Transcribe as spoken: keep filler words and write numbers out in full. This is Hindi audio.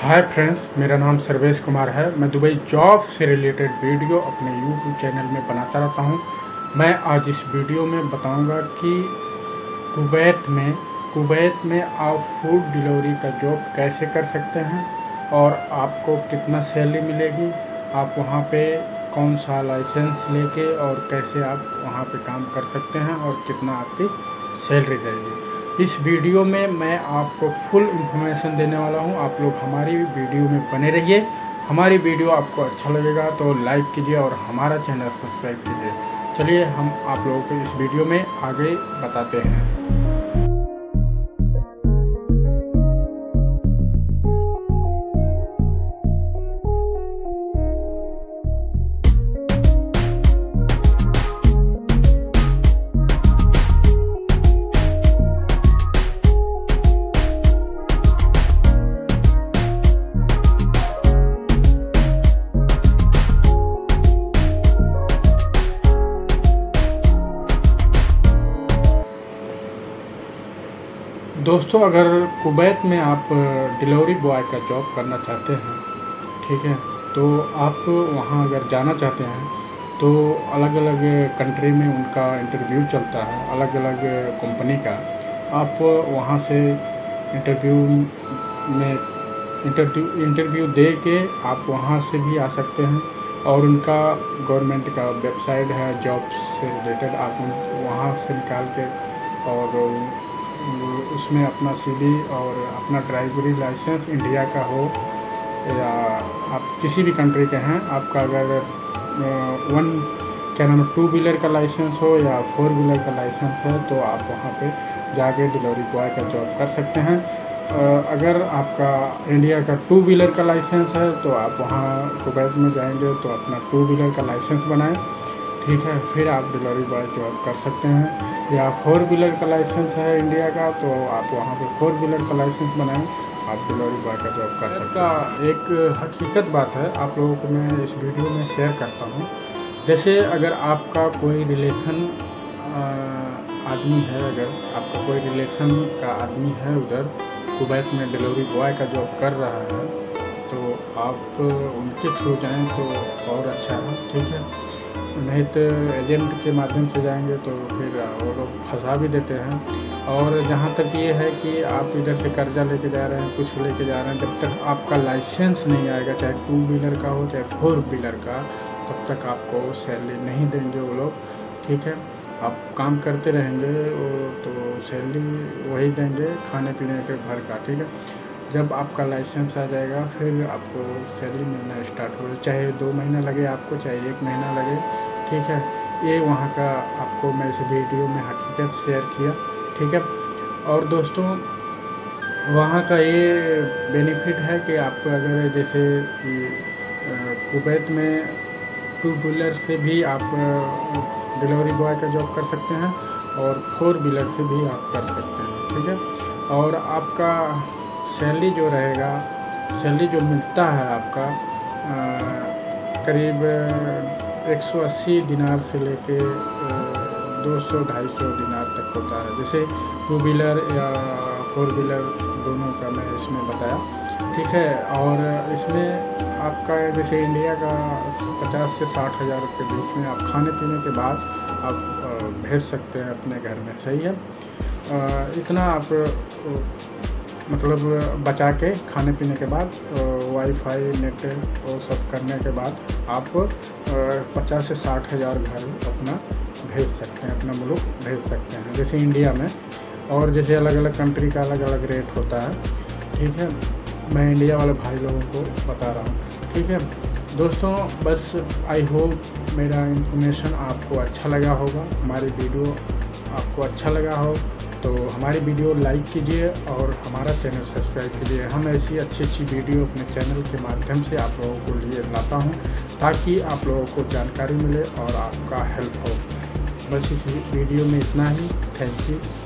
हाय फ्रेंड्स, मेरा नाम सर्वेश कुमार है। मैं दुबई जॉब से रिलेटेड वीडियो अपने यूट्यूब चैनल में बनाता रहता हूं। मैं आज इस वीडियो में बताऊंगा कि कुवैत में कुवैत में आप फूड डिलीवरी का जॉब कैसे कर सकते हैं और आपको कितना सैलरी मिलेगी, आप वहां पे कौन सा लाइसेंस लेके और कैसे आप वहां पे काम कर सकते हैं और कितना आपकी सैलरी रहेगी। इस वीडियो में मैं आपको फुल इंफॉर्मेशन देने वाला हूं। आप लोग हमारी वीडियो में बने रहिए। हमारी वीडियो आपको अच्छा लगेगा तो लाइक कीजिए और हमारा चैनल सब्सक्राइब कीजिए। चलिए हम आप लोगों को इस वीडियो में आगे बताते हैं। दोस्तों, अगर कुवैत में आप डिलीवरी बॉय का जॉब करना चाहते हैं, ठीक है, तो आप वहां अगर जाना चाहते हैं तो अलग अलग कंट्री में उनका इंटरव्यू चलता है, अलग अलग कंपनी का। आप वहां से इंटरव्यू में इंटरव्यू इंटरव्यू दे के आप वहां से भी आ सकते हैं और उनका गवर्नमेंट का वेबसाइट है जॉब से रिलेटेड, आप वहां से निकाल के और उसमें अपना सीवी और अपना ड्राइवरी लाइसेंस इंडिया का हो या आप किसी भी कंट्री के हैं, आपका अगर वन क्या नाम टू व्हीलर का लाइसेंस हो या फोर व्हीलर का लाइसेंस है तो आप वहां पे जाके डिलीवरी बॉय का जॉब कर सकते हैं। अगर आपका इंडिया का टू व्हीलर का लाइसेंस है तो आप वहां कुवैत में जाएंगे तो अपना टू व्हीलर का लाइसेंस बनाएं, ठीक है, फिर आप डिलीवरी बॉय जॉब कर सकते हैं। या फोर व्हीलर का लाइसेंस है इंडिया का तो आप वहाँ पे फोर व्हीलर का लाइसेंस बनाएं, आप डिलीवरी बॉय का जॉब कर सकते हैं। एक हकीकत बात है, आप लोगों को मैं इस वीडियो में शेयर करता हूँ। जैसे अगर आपका कोई रिलेशन आदमी है, अगर आपका कोई रिलेशन का आदमी है उधर कुवैत में डिलीवरी बॉय का जॉब कर रहा है तो आप उनके थ्रू जाएँ तो और अच्छा है, ठीक है। नहीं तो एजेंट के माध्यम से जाएंगे तो फिर वो लोग फंसा भी देते हैं। और जहाँ तक ये है कि आप इधर से कर्जा लेके जा रहे हैं, कुछ लेके जा रहे हैं, जब तक आपका लाइसेंस नहीं आएगा, चाहे टू व्हीलर का हो चाहे फोर व्हीलर का, तब तक आपको सैलरी नहीं देंगे वो लोग, ठीक है। आप काम करते रहेंगे तो सैलरी वही देंगे खाने पीने के भर का, ठीक है। जब आपका लाइसेंस आ जाएगा फिर आपको सैलरी मिलना स्टार्ट हो, चाहे दो महीना लगे आपको, चाहे एक महीना लगे, ठीक है। ये वहाँ का आपको मैं इस वीडियो में हकीकत शेयर किया, ठीक है। और दोस्तों, वहाँ का ये बेनिफिट है कि आपको अगर जैसे कुवैत में टू व्हीलर से भी आप डिलीवरी बॉय का जॉब कर सकते हैं और फोर व्हीलर से भी आप कर सकते हैं, ठीक है। और आपका सैलरी जो रहेगा, सैलरी जो मिलता है आपका आ, करीब एक सौ अस्सी दिनार से लेके दो सौ ढाई सौ दिनार तक होता है। जैसे टू व्हीलर या फोर व्हीलर दोनों का मैं इसमें बताया, ठीक है। और इसमें आपका जैसे इंडिया का पचास से साठ हज़ार के बीच में आप खाने पीने के बाद आप भेज सकते हैं अपने घर में, सही है। आ, इतना आप मतलब बचा के खाने पीने के बाद वाईफाई नेट वो सब करने के बाद आप पचास से साठ हज़ार घर अपना भेज सकते हैं, अपना मुल्क भेज सकते हैं, जैसे इंडिया में। और जैसे अलग अलग कंट्री का अलग अलग रेट होता है, ठीक है। मैं इंडिया वाले भाई लोगों को बता रहा हूँ, ठीक है। दोस्तों, बस आई होप मेरा इंफॉर्मेशन आपको अच्छा लगा होगा, हमारी वीडियो आपको अच्छा लगा हो तो हमारी वीडियो लाइक कीजिए और हमारा चैनल सब्सक्राइब कीजिए। हम ऐसी अच्छी अच्छी वीडियो अपने चैनल के माध्यम से आप लोगों को लिए लाता हूं ताकि आप लोगों को जानकारी मिले और आपका हेल्प हो। बस इस वीडियो में इतना ही। Thank you.